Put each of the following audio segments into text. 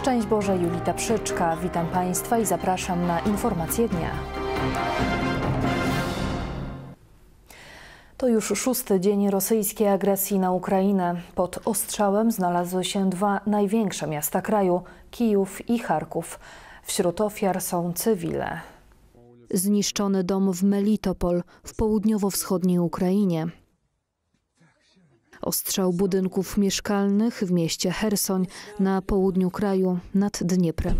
Szczęść Boże, Julita Przyczka. Witam Państwa i zapraszam na informacje dnia. To już 6. dzień rosyjskiej agresji na Ukrainę. Pod ostrzałem znalazły się dwa największe miasta kraju – Kijów i Charków. Wśród ofiar są cywile. Zniszczony dom w Melitopol w południowo-wschodniej Ukrainie. Ostrzał budynków mieszkalnych w mieście Chersoń na południu kraju nad Dnieprem.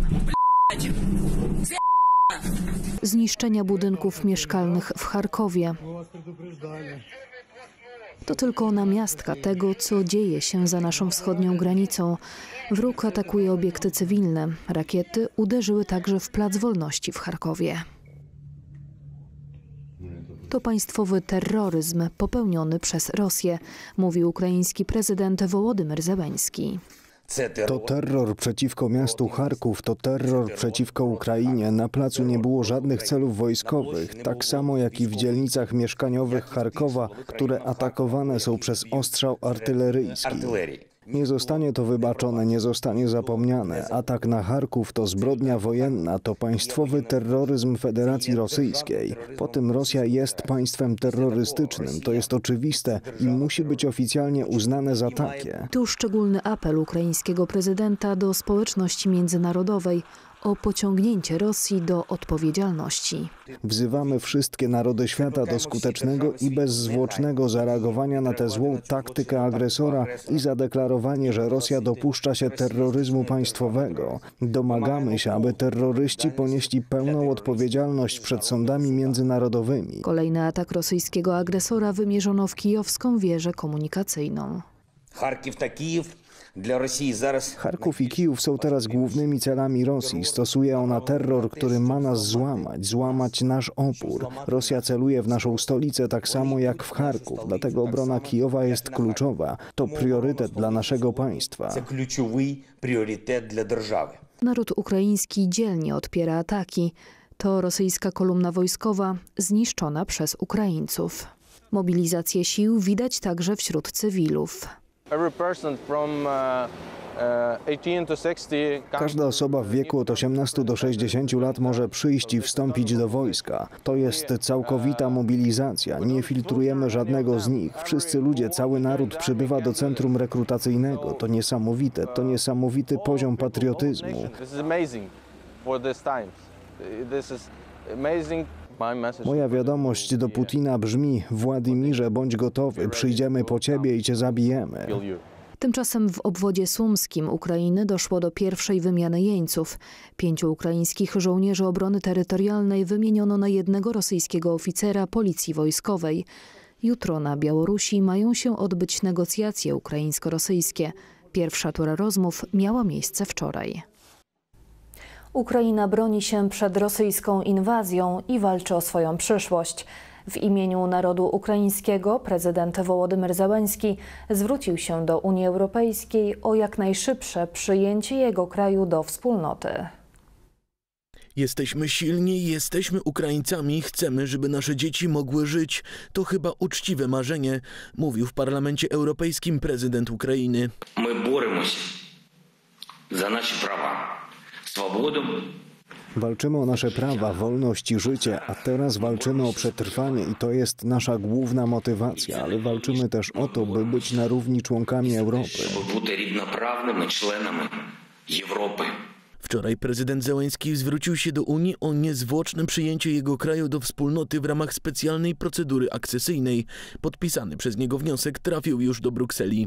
Zniszczenia budynków mieszkalnych w Charkowie. To tylko namiastka tego, co dzieje się za naszą wschodnią granicą. Wróg atakuje obiekty cywilne. Rakiety uderzyły także w Plac Wolności w Charkowie. To państwowy terroryzm popełniony przez Rosję, mówi ukraiński prezydent Wołodymyr Zełenski. To terror przeciwko miastu Charków, to terror przeciwko Ukrainie. Na placu nie było żadnych celów wojskowych, tak samo jak i w dzielnicach mieszkaniowych Charkowa, które atakowane są przez ostrzał artyleryjski. Nie zostanie to wybaczone, nie zostanie zapomniane. Atak na Charków to zbrodnia wojenna, to państwowy terroryzm Federacji Rosyjskiej. Po tym Rosja jest państwem terrorystycznym, to jest oczywiste i musi być oficjalnie uznane za takie. Tu szczególny apel ukraińskiego prezydenta do społeczności międzynarodowej o pociągnięcie Rosji do odpowiedzialności. Wzywamy wszystkie narody świata do skutecznego i bezzwłocznego zareagowania na tę złą taktykę agresora i zadeklarowanie, że Rosja dopuszcza się terroryzmu państwowego. Domagamy się, aby terroryści ponieśli pełną odpowiedzialność przed sądami międzynarodowymi. Kolejny atak rosyjskiego agresora wymierzono w kijowską wieżę komunikacyjną. Charków i Kijów są teraz głównymi celami Rosji. Stosuje ona terror, który ma nas złamać nasz opór. Rosja celuje w naszą stolicę tak samo jak w Charków, dlatego obrona Kijowa jest kluczowa. To priorytet dla naszego państwa. Naród ukraiński dzielnie odpiera ataki. To rosyjska kolumna wojskowa zniszczona przez Ukraińców. Mobilizację sił widać także wśród cywilów. Każda osoba w wieku od 18 do 60 lat może przyjść i wstąpić do wojska. To jest całkowita mobilizacja. Nie filtrujemy żadnego z nich. Wszyscy ludzie, cały naród przybywa do centrum rekrutacyjnego. To niesamowity poziom patriotyzmu. Moja wiadomość do Putina brzmi: Władimirze, bądź gotowy, przyjdziemy po ciebie i cię zabijemy. Tymczasem w obwodzie sumskim Ukrainy doszło do pierwszej wymiany jeńców. 5 ukraińskich żołnierzy obrony terytorialnej wymieniono na jednego rosyjskiego oficera policji wojskowej. Jutro na Białorusi mają się odbyć negocjacje ukraińsko-rosyjskie. Pierwsza tura rozmów miała miejsce wczoraj. Ukraina broni się przed rosyjską inwazją i walczy o swoją przyszłość. W imieniu narodu ukraińskiego prezydent Wołodymyr Zełenski zwrócił się do Unii Europejskiej o jak najszybsze przyjęcie jego kraju do wspólnoty. Jesteśmy silni, jesteśmy Ukraińcami, chcemy, żeby nasze dzieci mogły żyć. To chyba uczciwe marzenie, mówił w Parlamencie Europejskim prezydent Ukrainy. My boremy się za nasze prawa. Walczymy o nasze prawa, wolność i życie, a teraz walczymy o przetrwanie i to jest nasza główna motywacja, ale walczymy też o to, by być na równi członkami Europy. Wczoraj prezydent Zełenski zwrócił się do Unii o niezwłoczne przyjęcie jego kraju do wspólnoty w ramach specjalnej procedury akcesyjnej. Podpisany przez niego wniosek trafił już do Brukseli.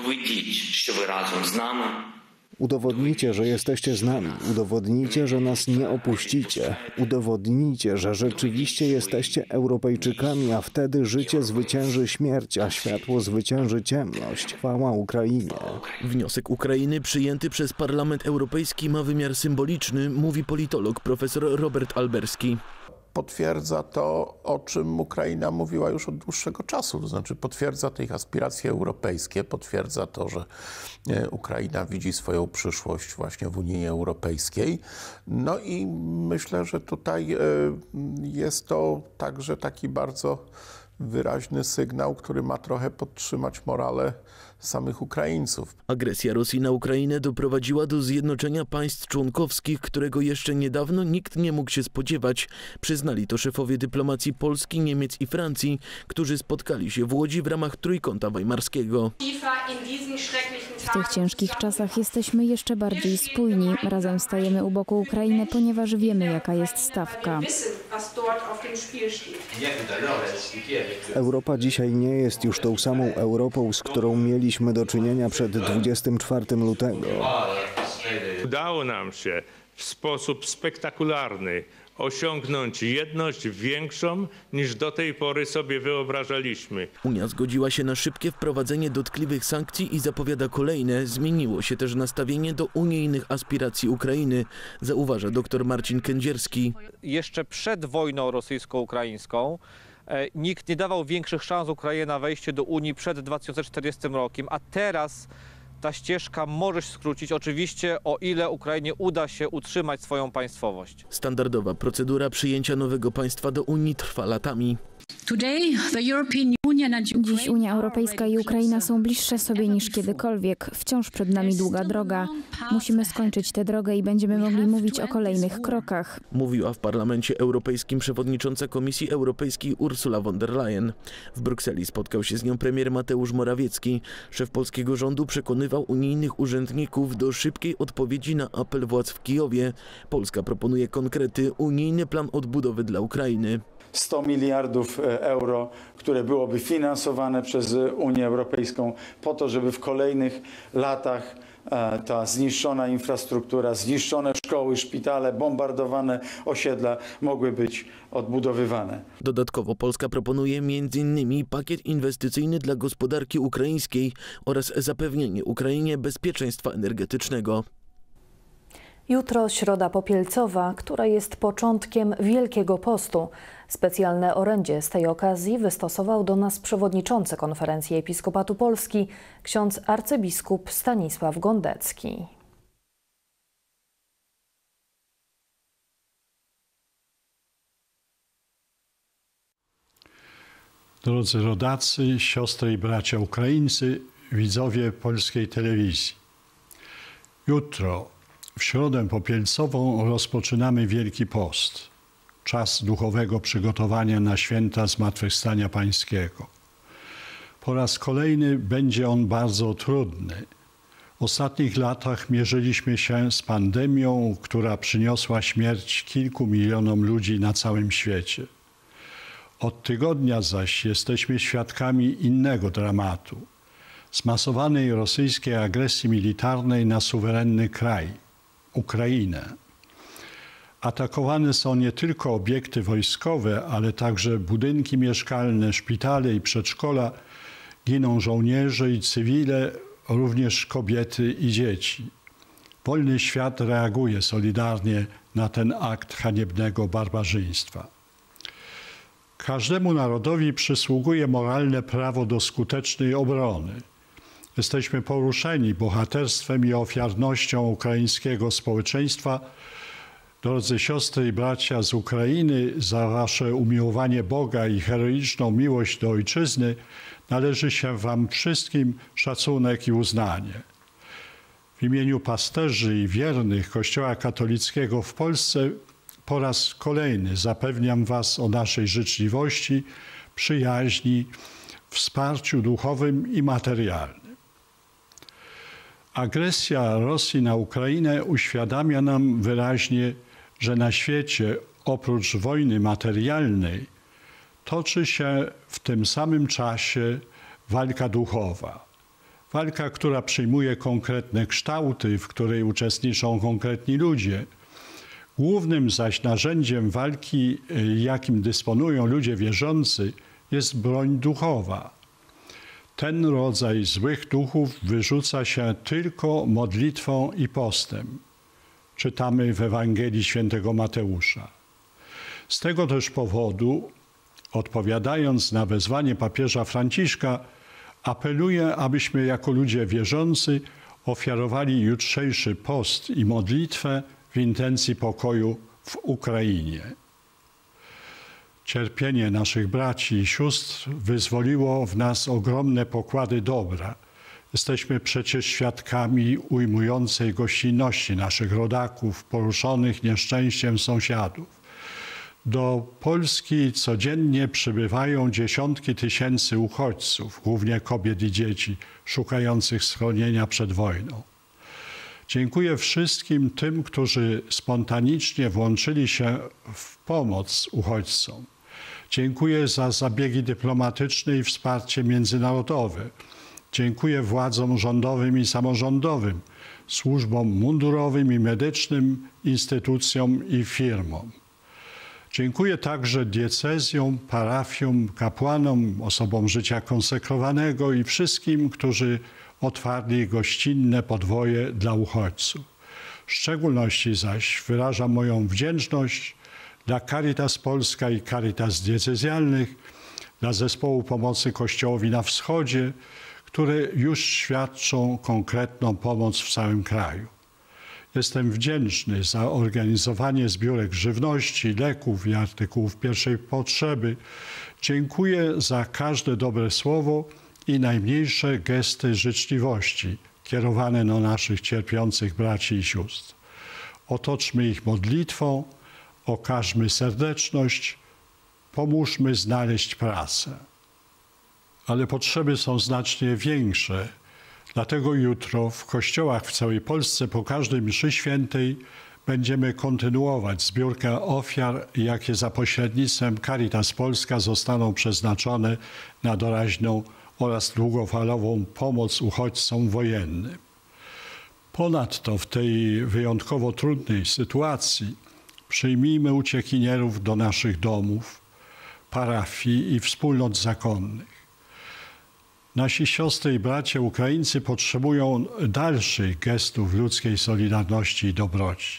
Udowodnijcie, że jesteście z nami. Udowodnijcie, że nas nie opuścicie. Udowodnijcie, że rzeczywiście jesteście Europejczykami, a wtedy życie zwycięży śmierć, a światło zwycięży ciemność. Chwała Ukrainie. Wniosek Ukrainy przyjęty przez Parlament Europejski ma wymiar symboliczny, mówi politolog profesor Robert Alberski. Potwierdza to, o czym Ukraina mówiła już od dłuższego czasu, to znaczy potwierdza te ich aspiracje europejskie, potwierdza to, że Ukraina widzi swoją przyszłość właśnie w Unii Europejskiej. No i myślę, że tutaj jest to także taki bardzo wyraźny sygnał, który ma trochę podtrzymać morale samych Ukraińców. Agresja Rosji na Ukrainę doprowadziła do zjednoczenia państw członkowskich, którego jeszcze niedawno nikt nie mógł się spodziewać. Przyznali to szefowie dyplomacji Polski, Niemiec i Francji, którzy spotkali się w Łodzi w ramach Trójkąta Weimarskiego. W tych ciężkich czasach jesteśmy jeszcze bardziej spójni. Razem stajemy u boku Ukrainy, ponieważ wiemy, jaka jest stawka. Europa dzisiaj nie jest już tą samą Europą, z którą mieliśmy do czynienia przed 24 lutego. Udało nam się w sposób spektakularny osiągnąć jedność większą niż do tej pory sobie wyobrażaliśmy. Unia zgodziła się na szybkie wprowadzenie dotkliwych sankcji i zapowiada kolejne. Zmieniło się też nastawienie do unijnych aspiracji Ukrainy, zauważa dr Marcin Kędzierski. Jeszcze przed wojną rosyjsko-ukraińską nikt nie dawał większych szans Ukrainie na wejście do Unii przed 2040 rokiem, a teraz ta ścieżka może się skrócić, oczywiście o ile Ukrainie uda się utrzymać swoją państwowość. Standardowa procedura przyjęcia nowego państwa do Unii trwa latami. Dziś Unia Europejska i Ukraina są bliższe sobie niż kiedykolwiek. Wciąż przed nami długa droga. Musimy skończyć tę drogę i będziemy mogli mówić o kolejnych krokach. Mówiła w Parlamencie Europejskim przewodnicząca Komisji Europejskiej Ursula von der Leyen. W Brukseli spotkał się z nią premier Mateusz Morawiecki. Szef polskiego rządu przekonywał unijnych urzędników do szybkiej odpowiedzi na apel władz w Kijowie. Polska proponuje konkrety, unijny plan odbudowy dla Ukrainy. 100 miliardów euro, które byłoby finansowane przez Unię Europejską po to, żeby w kolejnych latach ta zniszczona infrastruktura, zniszczone szkoły, szpitale, bombardowane osiedla mogły być odbudowywane. Dodatkowo Polska proponuje m.in. pakiet inwestycyjny dla gospodarki ukraińskiej oraz zapewnienie Ukrainie bezpieczeństwa energetycznego. Jutro Środa Popielcowa, która jest początkiem Wielkiego Postu. Specjalne orędzie z tej okazji wystosował do nas przewodniczący Konferencji Episkopatu Polski, ksiądz arcybiskup Stanisław Gondecki. Drodzy rodacy, siostry i bracia Ukraińcy, widzowie polskiej telewizji. Jutro, w Środę Popielcową, rozpoczynamy Wielki Post. Czas duchowego przygotowania na święta Zmartwychwstania Pańskiego. Po raz kolejny będzie on bardzo trudny. W ostatnich latach mierzyliśmy się z pandemią, która przyniosła śmierć kilku milionom ludzi na całym świecie. Od tygodnia zaś jesteśmy świadkami innego dramatu. Zmasowanej rosyjskiej agresji militarnej na suwerenny kraj, Ukrainę. Atakowane są nie tylko obiekty wojskowe, ale także budynki mieszkalne, szpitale i przedszkola. Giną żołnierze i cywile, również kobiety i dzieci. Wolny świat reaguje solidarnie na ten akt haniebnego barbarzyństwa. Każdemu narodowi przysługuje moralne prawo do skutecznej obrony. Jesteśmy poruszeni bohaterstwem i ofiarnością ukraińskiego społeczeństwa. Drodzy siostry i bracia z Ukrainy, za wasze umiłowanie Boga i heroiczną miłość do ojczyzny należy się wam wszystkim szacunek i uznanie. W imieniu pasterzy i wiernych Kościoła katolickiego w Polsce po raz kolejny zapewniam was o naszej życzliwości, przyjaźni, wsparciu duchowym i materialnym. Agresja Rosji na Ukrainę uświadamia nam wyraźnie, że na świecie oprócz wojny materialnej toczy się w tym samym czasie walka duchowa. Walka, która przyjmuje konkretne kształty, w której uczestniczą konkretni ludzie. Głównym zaś narzędziem walki, jakim dysponują ludzie wierzący, jest broń duchowa. Ten rodzaj złych duchów wyrzuca się tylko modlitwą i postem. Czytamy w Ewangelii Świętego Mateusza. Z tego też powodu, odpowiadając na wezwanie papieża Franciszka, apeluję, abyśmy jako ludzie wierzący ofiarowali jutrzejszy post i modlitwę w intencji pokoju w Ukrainie. Cierpienie naszych braci i sióstr wyzwoliło w nas ogromne pokłady dobra. Jesteśmy przecież świadkami ujmującej gościnności naszych rodaków, poruszonych nieszczęściem sąsiadów. Do Polski codziennie przybywają dziesiątki tysięcy uchodźców, głównie kobiet i dzieci, szukających schronienia przed wojną. Dziękuję wszystkim tym, którzy spontanicznie włączyli się w pomoc uchodźcom. Dziękuję za zabiegi dyplomatyczne i wsparcie międzynarodowe. Dziękuję władzom rządowym i samorządowym, służbom mundurowym i medycznym, instytucjom i firmom. Dziękuję także diecezjom, parafiom, kapłanom, osobom życia konsekrowanego i wszystkim, którzy otwarli gościnne podwoje dla uchodźców. W szczególności zaś wyrażam moją wdzięczność dla Caritas Polska i Caritas Diecezjalnych, dla Zespołu Pomocy Kościołowi na Wschodzie, które już świadczą konkretną pomoc w całym kraju. Jestem wdzięczny za organizowanie zbiórek żywności, leków i artykułów pierwszej potrzeby. Dziękuję za każde dobre słowo i najmniejsze gesty życzliwości kierowane do naszych cierpiących braci i sióstr. Otoczmy ich modlitwą, okażmy serdeczność, pomóżmy znaleźć pracę. Ale potrzeby są znacznie większe. Dlatego jutro w kościołach w całej Polsce po każdej mszy świętej będziemy kontynuować zbiórkę ofiar, jakie za pośrednictwem Caritas Polska zostaną przeznaczone na doraźną oraz długofalową pomoc uchodźcom wojennym. Ponadto w tej wyjątkowo trudnej sytuacji przyjmijmy uciekinierów do naszych domów, parafii i wspólnot zakonnych. Nasi siostry i bracia Ukraińcy potrzebują dalszych gestów ludzkiej solidarności i dobroci.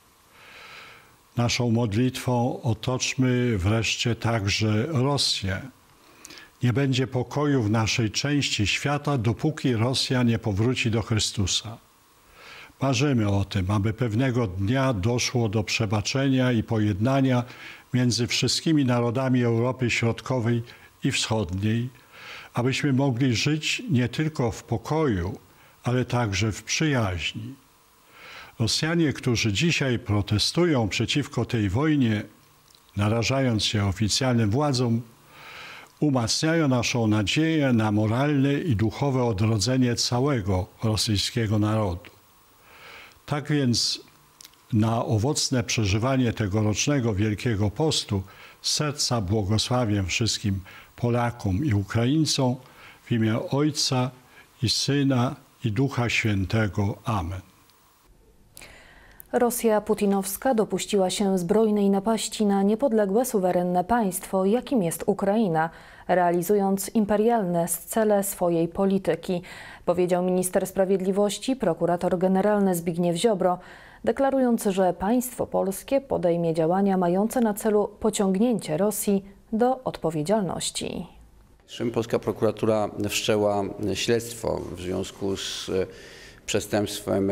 Naszą modlitwą otoczmy wreszcie także Rosję. Nie będzie pokoju w naszej części świata, dopóki Rosja nie powróci do Chrystusa. Marzymy o tym, aby pewnego dnia doszło do przebaczenia i pojednania między wszystkimi narodami Europy Środkowej i Wschodniej, abyśmy mogli żyć nie tylko w pokoju, ale także w przyjaźni. Rosjanie, którzy dzisiaj protestują przeciwko tej wojnie, narażając się oficjalnym władzom, umacniają naszą nadzieję na moralne i duchowe odrodzenie całego rosyjskiego narodu. Tak więc na owocne przeżywanie tegorocznego Wielkiego Postu z serca błogosławię wszystkim Polakom i Ukraińcom w imię Ojca i Syna i Ducha Świętego. Amen. Rosja putinowska dopuściła się zbrojnej napaści na niepodległe, suwerenne państwo, jakim jest Ukraina, realizując imperialne cele swojej polityki, powiedział minister sprawiedliwości, prokurator generalny Zbigniew Ziobro, deklarując, że państwo polskie podejmie działania mające na celu pociągnięcie Rosji do odpowiedzialności. Polska prokuratura wszczęła śledztwo w związku z przestępstwem,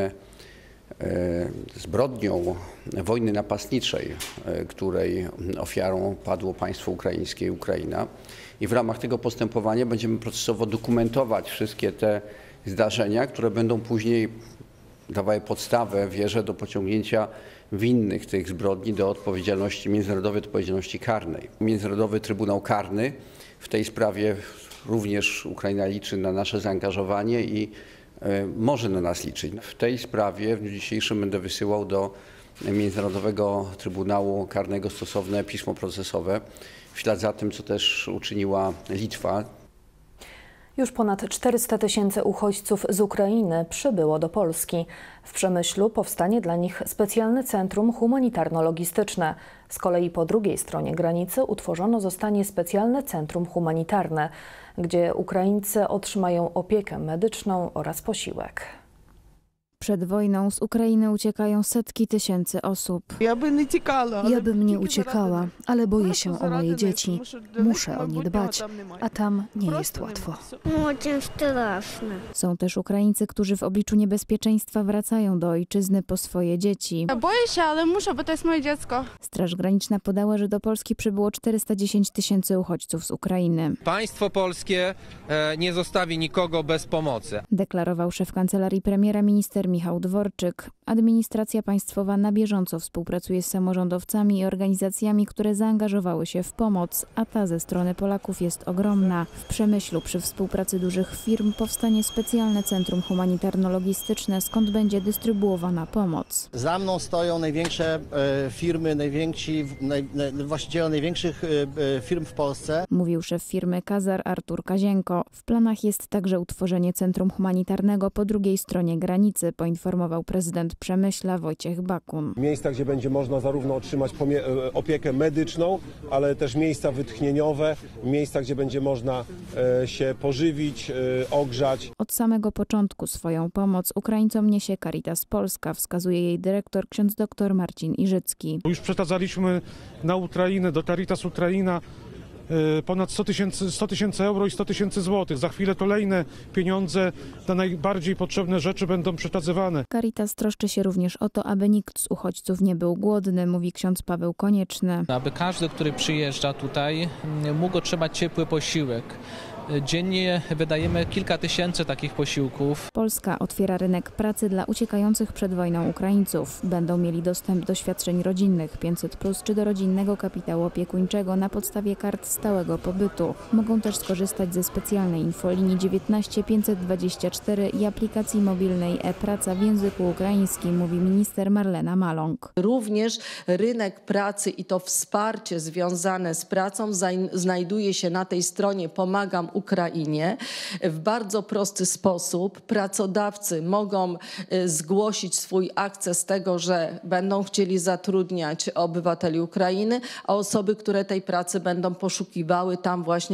zbrodnią wojny napastniczej, której ofiarą padło państwo ukraińskie i Ukraina. I w ramach tego postępowania będziemy procesowo dokumentować wszystkie te zdarzenia, które będą później dawały podstawę, wierzę, do pociągnięcia winnych tych zbrodni do odpowiedzialności, międzynarodowej odpowiedzialności karnej. Międzynarodowy Trybunał Karny w tej sprawie również Ukraina liczy na nasze zaangażowanie i może na nas liczyć. W tej sprawie w dniu dzisiejszym będę wysyłał do Międzynarodowego Trybunału Karnego stosowne pismo procesowe, w ślad za tym, co też uczyniła Litwa. Już ponad 400 000 uchodźców z Ukrainy przybyło do Polski. W Przemyślu powstanie dla nich specjalne centrum humanitarno-logistyczne. Z kolei po drugiej stronie granicy utworzone zostanie specjalne centrum humanitarne, gdzie Ukraińcy otrzymają opiekę medyczną oraz posiłek. Przed wojną z Ukrainy uciekają setki tysięcy osób. Ja bym nie uciekała, ale boję się o moje dzieci. Muszę o nie dbać, a tam nie jest łatwo. Są też Ukraińcy, którzy w obliczu niebezpieczeństwa wracają do ojczyzny po swoje dzieci. Boję się, ale muszę, bo to jest moje dziecko. Straż Graniczna podała, że do Polski przybyło 410 tysięcy uchodźców z Ukrainy. Państwo polskie nie zostawi nikogo bez pomocy. Deklarował szef kancelarii premiera minister Michał Dworczyk. Administracja państwowa na bieżąco współpracuje z samorządowcami i organizacjami, które zaangażowały się w pomoc, a ta ze strony Polaków jest ogromna. W Przemyślu przy współpracy dużych firm powstanie specjalne centrum humanitarno-logistyczne, skąd będzie dystrybuowana pomoc. Za mną stoją największe firmy, właściciele największych firm w Polsce. Mówił szef firmy Kazar Artur Kazienko. W planach jest także utworzenie centrum humanitarnego po drugiej stronie granicy, poinformował prezydent Przemyśla Wojciech Bakun. Miejsca, gdzie będzie można zarówno otrzymać opiekę medyczną, ale też miejsca wytchnieniowe, miejsca, gdzie będzie można się pożywić, ogrzać. Od samego początku swoją pomoc Ukraińcom niesie Caritas Polska, wskazuje jej dyrektor ksiądz dr Marcin Iżycki. Już przekazaliśmy na Ukrainę, do Caritas Ukraina ponad 100 tysięcy euro i 100 tysięcy złotych. Za chwilę kolejne pieniądze na najbardziej potrzebne rzeczy będą przekazywane. Caritas troszczy się również o to, aby nikt z uchodźców nie był głodny, mówi ksiądz Paweł Konieczny. Aby każdy, który przyjeżdża tutaj, mógł otrzymać ciepły posiłek. Dziennie wydajemy kilka tysięcy takich posiłków. Polska otwiera rynek pracy dla uciekających przed wojną Ukraińców. Będą mieli dostęp do świadczeń rodzinnych 500+, czy do rodzinnego kapitału opiekuńczego na podstawie kart stałego pobytu. Mogą też skorzystać ze specjalnej infolinii 19 524 i aplikacji mobilnej e-Praca w języku ukraińskim, mówi minister Marlena Maląg. Również rynek pracy i to wsparcie związane z pracą znajduje się na tej stronie Pomagam Ukrainie. W bardzo prosty sposób pracodawcy mogą zgłosić swój akces tego, że będą chcieli zatrudniać obywateli Ukrainy, a osoby, które tej pracy będą poszukiwały, tam właśnie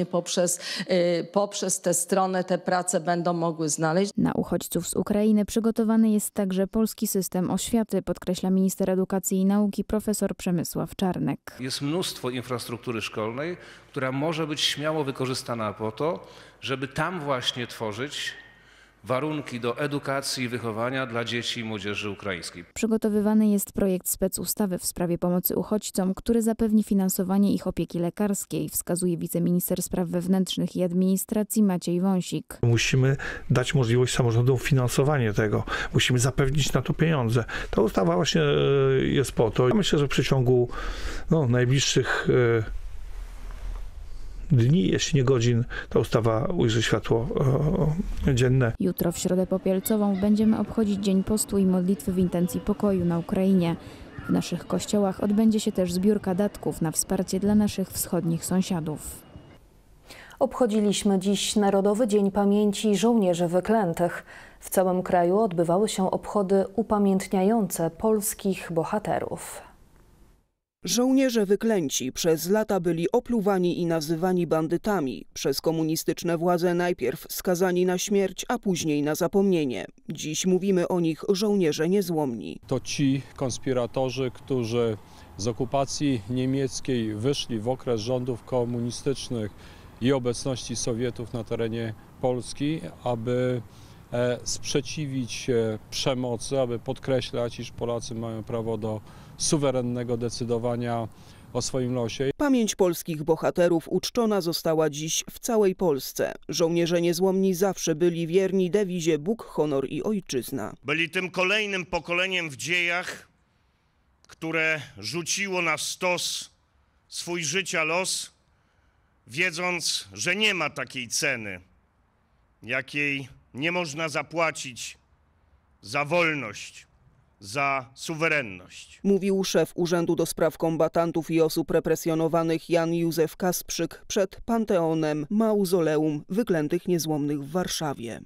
poprzez tę stronę te prace będą mogły znaleźć. Na uchodźców z Ukrainy przygotowany jest także polski system oświaty, podkreśla minister edukacji i nauki profesor Przemysław Czarnek. Jest mnóstwo infrastruktury szkolnej, która może być śmiało wykorzystana po to, żeby tam właśnie tworzyć warunki do edukacji i wychowania dla dzieci i młodzieży ukraińskiej. Przygotowywany jest projekt specustawy w sprawie pomocy uchodźcom, który zapewni finansowanie ich opieki lekarskiej, wskazuje wiceminister spraw wewnętrznych i administracji Maciej Wąsik. Musimy dać możliwość samorządom finansowania tego. Musimy zapewnić na to pieniądze. Ta ustawa właśnie jest po to. Myślę, że w przeciągu najbliższych dni, jeśli nie godzin, ta ustawa ujrzy światło dzienne. Jutro w Środę Popielcową będziemy obchodzić Dzień Postu i Modlitwy w intencji pokoju na Ukrainie. W naszych kościołach odbędzie się też zbiórka datków na wsparcie dla naszych wschodnich sąsiadów. Obchodziliśmy dziś Narodowy Dzień Pamięci Żołnierzy Wyklętych. W całym kraju odbywały się obchody upamiętniające polskich bohaterów. Żołnierze wyklęci przez lata byli opluwani i nazywani bandytami. Przez komunistyczne władze najpierw skazani na śmierć, a później na zapomnienie. Dziś mówimy o nich żołnierze niezłomni. To ci konspiratorzy, którzy z okupacji niemieckiej wyszli w okres rządów komunistycznych i obecności Sowietów na terenie Polski, aby sprzeciwić się przemocy, aby podkreślać, iż Polacy mają prawo do suwerennego decydowania o swoim losie. Pamięć polskich bohaterów uczczona została dziś w całej Polsce. Żołnierze niezłomni zawsze byli wierni dewizie Bóg, honor i ojczyzna. Byli tym kolejnym pokoleniem w dziejach, które rzuciło na stos swój życia los, wiedząc, że nie ma takiej ceny, jakiej nie można zapłacić za wolność, za suwerenność. Mówił szef Urzędu do Spraw Kombatantów i Osób Represjonowanych Jan Józef Kasprzyk przed Panteonem Mauzoleum Wyklętych Niezłomnych w Warszawie.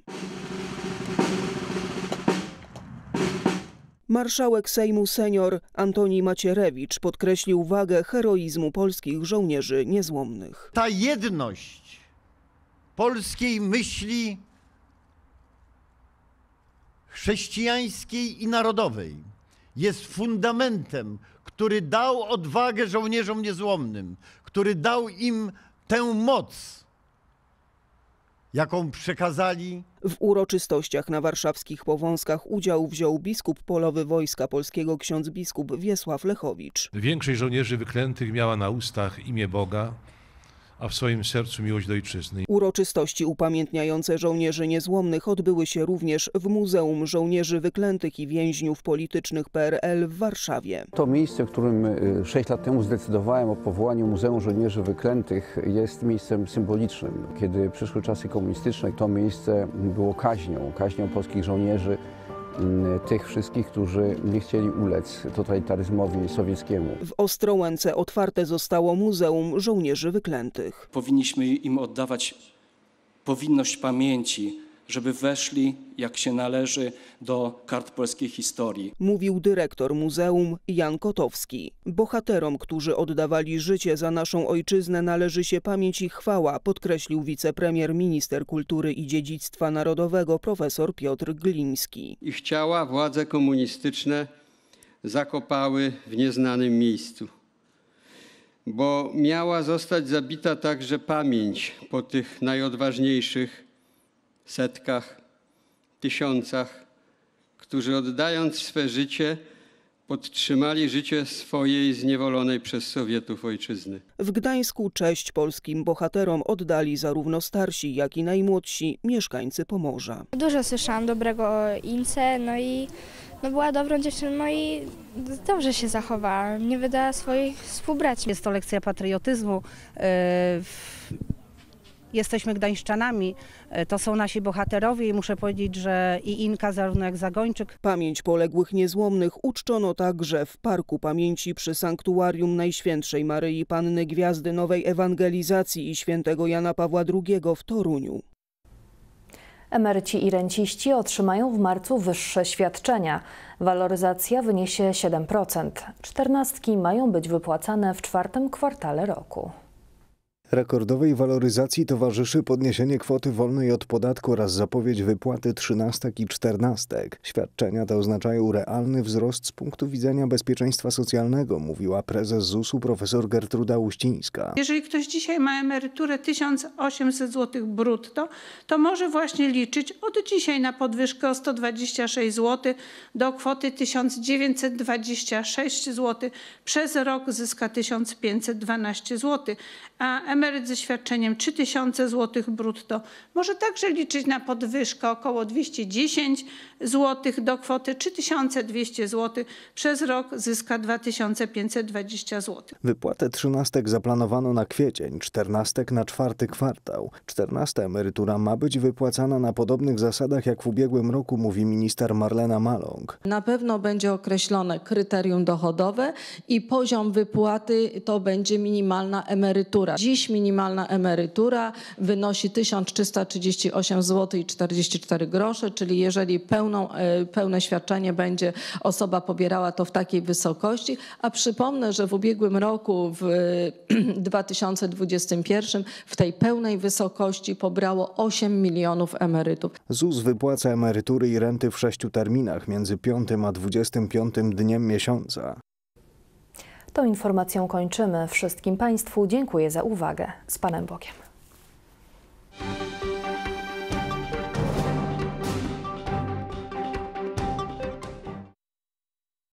Marszałek Sejmu senior Antoni Macierewicz podkreślił wagę heroizmu polskich żołnierzy niezłomnych. Ta jedność polskiej myśli chrześcijańskiej i narodowej jest fundamentem, który dał odwagę żołnierzom niezłomnym, który dał im tę moc, jaką przekazali. W uroczystościach na warszawskich Powązkach udział wziął biskup polowy Wojska Polskiego ksiądz biskup Wiesław Lechowicz. Większość żołnierzy wyklętych miała na ustach imię Boga, a w swoim sercu miłość do ojczyzny. Uroczystości upamiętniające żołnierzy niezłomnych odbyły się również w Muzeum Żołnierzy Wyklętych i Więźniów Politycznych PRL w Warszawie. To miejsce, w którym 6 lat temu zdecydowałem o powołaniu Muzeum Żołnierzy Wyklętych, jest miejscem symbolicznym. Kiedy przyszły czasy komunistyczne, to miejsce było kaźnią polskich żołnierzy, tych wszystkich, którzy nie chcieli ulec totalitaryzmowi sowieckiemu. W Ostrołęce otwarte zostało Muzeum Żołnierzy Wyklętych. Powinniśmy im oddawać powinność pamięci, żeby weszli, jak się należy, do kart polskiej historii. Mówił dyrektor muzeum Jan Kotowski. Bohaterom, którzy oddawali życie za naszą ojczyznę, należy się pamięć i chwała, podkreślił wicepremier, minister kultury i dziedzictwa narodowego profesor Piotr Gliński. Ich ciała władze komunistyczne zakopały w nieznanym miejscu, bo miała zostać zabita także pamięć po tych najodważniejszych setkach, tysiącach, którzy oddając swe życie, podtrzymali życie swojej zniewolonej przez Sowietów ojczyzny. W Gdańsku cześć polskim bohaterom oddali zarówno starsi, jak i najmłodsi mieszkańcy Pomorza. Dużo słyszałam dobrego o Ince, była dobrą dziewczyną, i dobrze się zachowała, nie wydała swoich współbraci. Jest to lekcja patriotyzmu. Jesteśmy gdańszczanami, to są nasi bohaterowie i muszę powiedzieć, że i Inka, zarówno jak Zagończyk. Pamięć poległych niezłomnych uczczono także w Parku Pamięci przy Sanktuarium Najświętszej Maryi Panny Gwiazdy Nowej Ewangelizacji i świętego Jana Pawła II w Toruniu. Emeryci i renciści otrzymają w marcu wyższe świadczenia. Waloryzacja wyniesie 7%. Czternastki mają być wypłacane w czwartym kwartale roku. Rekordowej waloryzacji towarzyszy podniesienie kwoty wolnej od podatku oraz zapowiedź wypłaty trzynastek i czternastek. Świadczenia te oznaczają realny wzrost z punktu widzenia bezpieczeństwa socjalnego, mówiła prezes ZUS-u profesor Gertruda Uścińska. Jeżeli ktoś dzisiaj ma emeryturę 1800 zł brutto, to może właśnie liczyć od dzisiaj na podwyżkę o 126 zł do kwoty 1926 zł. Przez rok zyska 1512 zł. A emeryt ze świadczeniem 3000 zł brutto może także liczyć na podwyżkę około 210 zł do kwoty 3200 zł. Przez rok zyska 2520 zł. Wypłatę trzynastek zaplanowano na kwiecień, czternastek na czwarty kwartał. 14. emerytura ma być wypłacana na podobnych zasadach jak w ubiegłym roku, mówi minister Marlena Maląg. Na pewno będzie określone kryterium dochodowe i poziom wypłaty to będzie minimalna emerytura. Dziś minimalna emerytura wynosi 1338 zł i 44 grosze, czyli jeżeli pełne świadczenie będzie osoba pobierała, to w takiej wysokości. A przypomnę, że w ubiegłym roku, w 2021, w tej pełnej wysokości pobrało 8 milionów emerytów. ZUS wypłaca emerytury i renty w 6 terminach między 5 a 25 dniem miesiąca. Tą informacją kończymy. Wszystkim Państwu dziękuję za uwagę. Z Panem Bogiem.